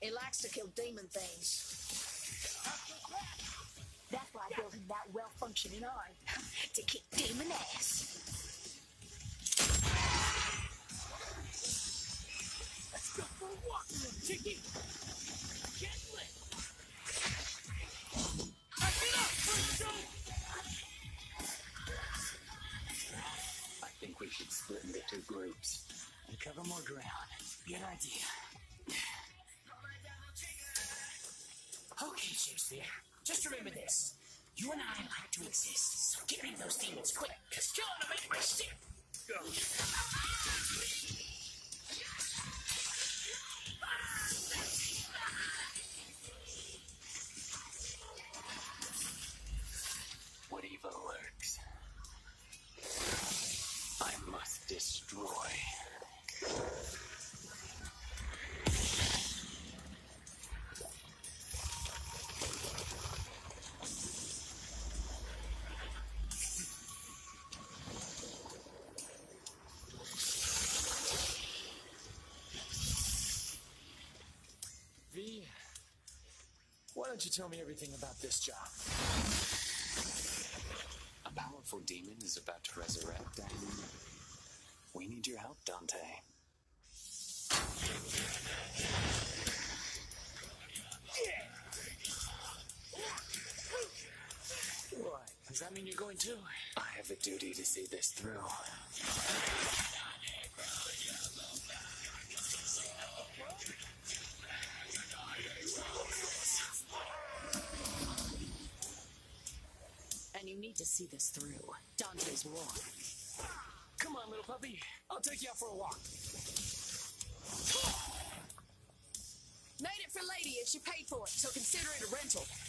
It likes to kill demon things. That's why I built him that well-functioning arm. To kick demon ass. Let's go for a walk, little chickie. Get lit. Back it up, Bruce. I think we should split into 2 groups and cover more ground. Good idea. Okay, Shakespeare. Just remember this. You and I like to exist, so get rid of those demons quick, because killing them ain't my shit. Go. What evil lurks? I must destroy. V, why don't you tell me everything about this job? A powerful demon is about to resurrect, and we need your help, Dante. What? Does that mean you're going too? I have a duty to see this through. And you need to see this through. Dante's war. Come on, little puppy. I'll take you out for a walk. Made it for Lady and she paid for it, so consider it a rental.